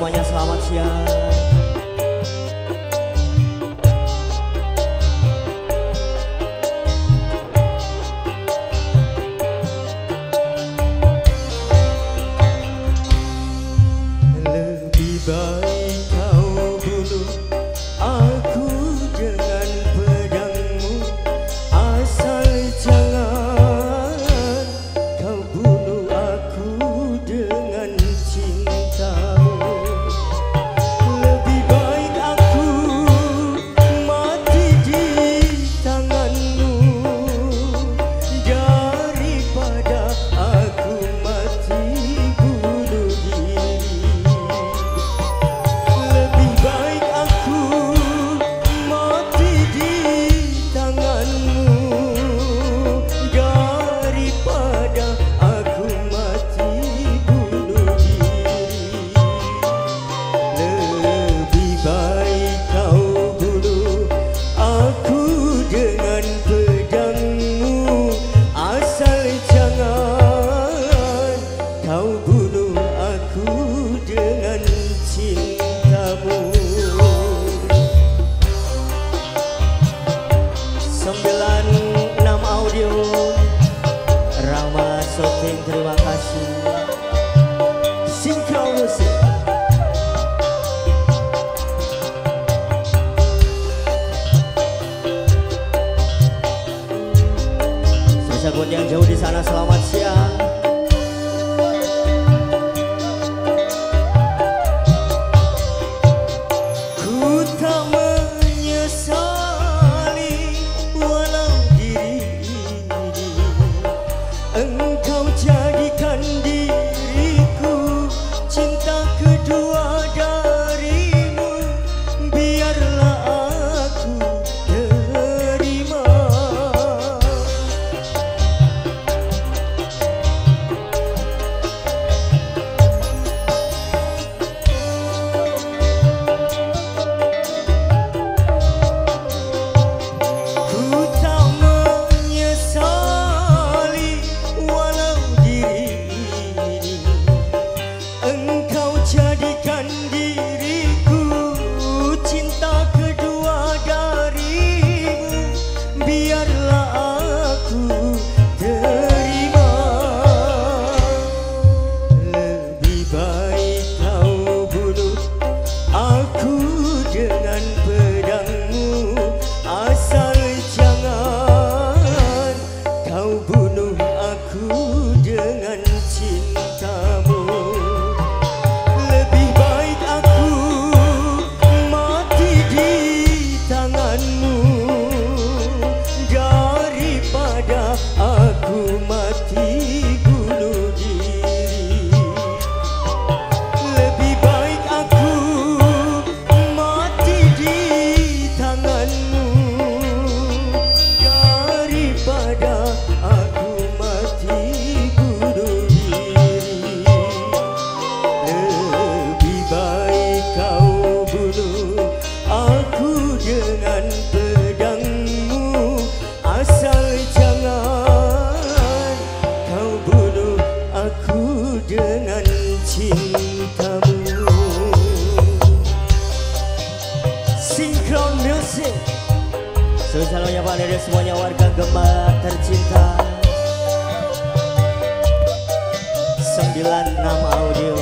semuanya, selamat siang. Lebih baik kau bunuh aku dengan pedangmu, asal jangan kau bunuh aku dengan cintamu. Lebih baik aku mati di tanganmu daripada aku mati bunuh diri. Lebih baik aku mati di tanganmu daripada aku mati bunuh diri. Lebih baik kau bunuh aku dengan pedangmu, asal jangan kau bunuh aku dengan cintamu. 96 audio Rama Shooting, terima kasih. Sinkron Music. Spesial buat yang jauh di sana, selamat siang. Ku tak menyesali walau diri engkau jadikan diriku cinta kedua darimu, biarlah aku terima. Ku tak menyesali walau diri engkau jadikan diriku cinta kedua darimu, biarlah aku terima. Lebih baik kau bunuh aku dengan pedangmu, asal jangan kau bunuh aku dengan cintamu. Lebih baik aku mati di tanganmu daripada aku mati bunuh diri. Lebih baik aku mati di tanganmu daripada aku mati bunuh diri. Lebih baik kau bunuh aku dengan pedangmu, asal jangan kau bunuh aku dengan cintamu. Sinkron Music. Spesialnya Pak dari semuanya warga Gemah tercinta. 96 audio.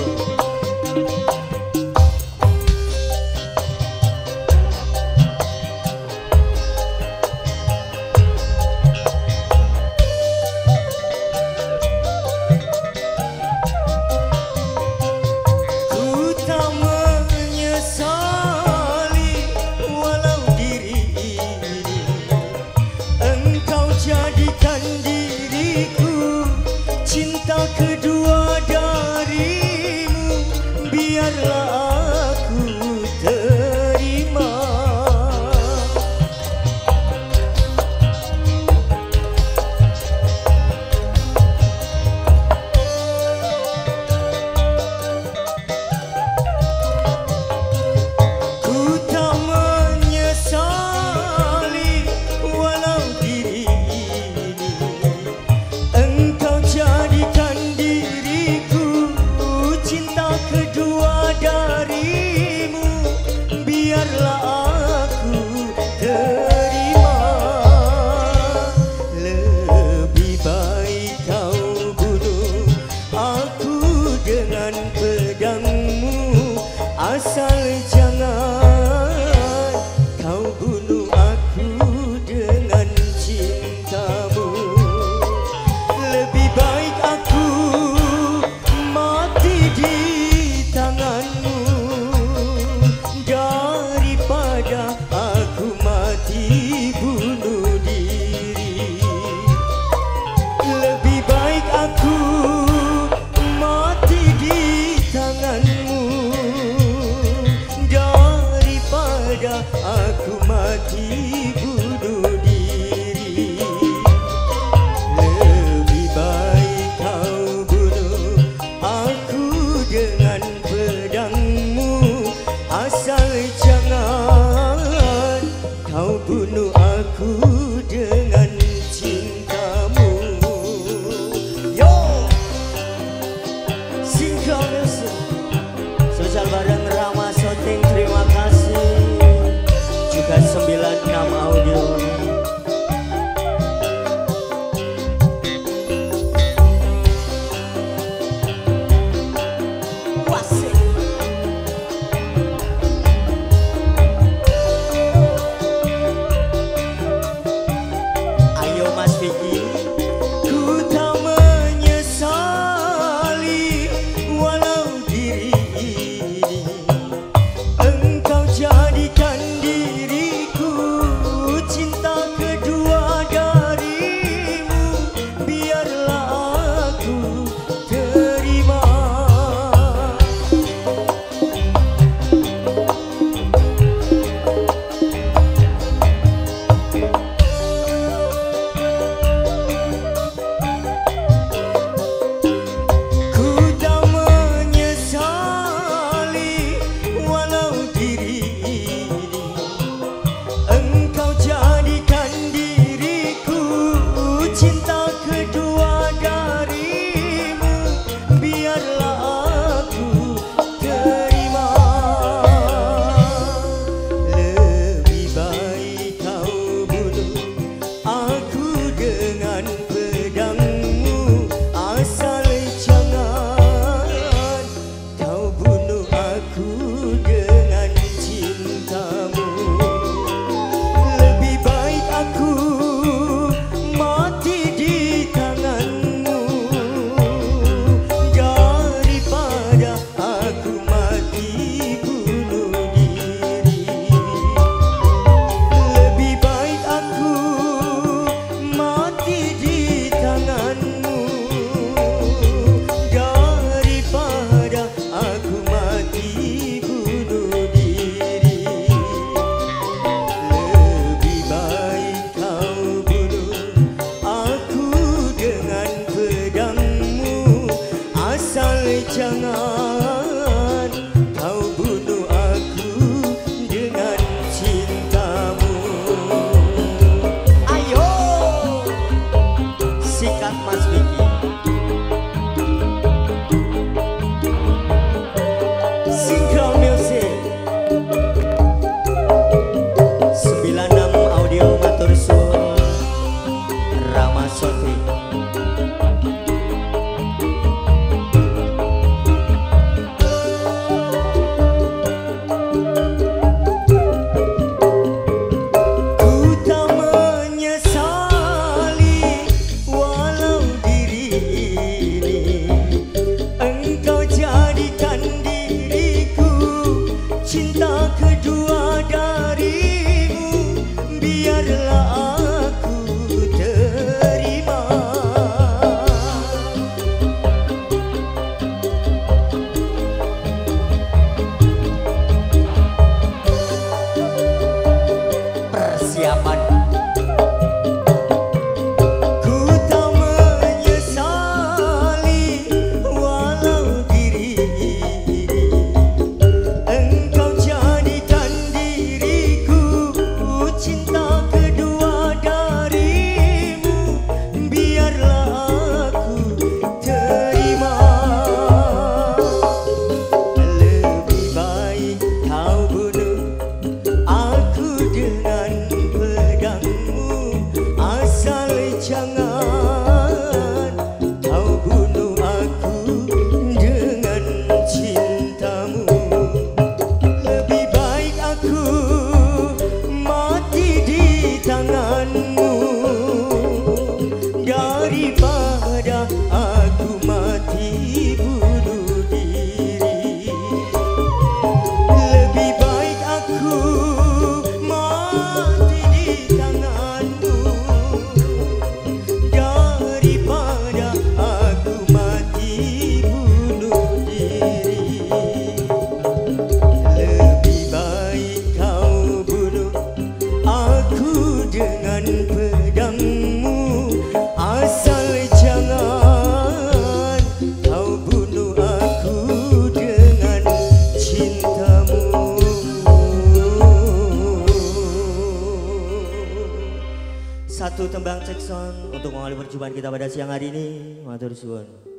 Ku tak menyesali walau diri engkau jadikan diriku cinta kedua darimu, biarlah aku terima. Ku tak menyesali walau diri engkau jadikan diriku cinta kedua dari mati bunuh diri. Lebih baik kau bunuh aku dengan pedangmu, asal jangan kau bunuh aku dengan cintamu. Yo, Sinkron Music spesial bareng Rama Shooting, terima kasih. Juga 96 Audio. Jangan kau bunuh aku dengan cintamu. Ayo sikat Mas Vicky. Sinkron Music 96 Audio matur suwun Rama Shooting. Engkau jadikan diriku satu tembang cek sound untuk mengawali perjumpaan kita pada siang hari ini. Matur suwun.